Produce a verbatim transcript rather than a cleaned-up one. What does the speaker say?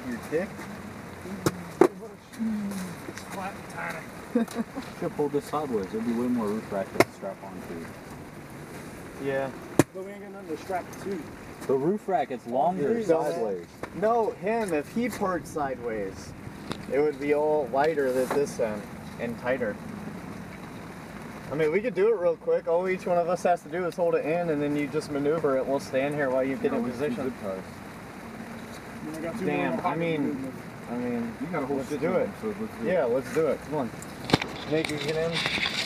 your dick? It's flat and tiny. Should pull this sideways. There'd be way more roof rack to strap onto. Yeah. But we ain't got nothing to strap it to. The roof rack, it's longer So, sideways. No, him, if he parked sideways, it would be all wider than this end and tighter. I mean, we could do it real quick. All each one of us has to do is hold it in, and then you just maneuver it. We'll stand here while you get in position. I got two Damn, more I mean, I mean, You gotta hold let's shit do down, it. so let's do Yeah, let's do it. Come on. Nick, you get in.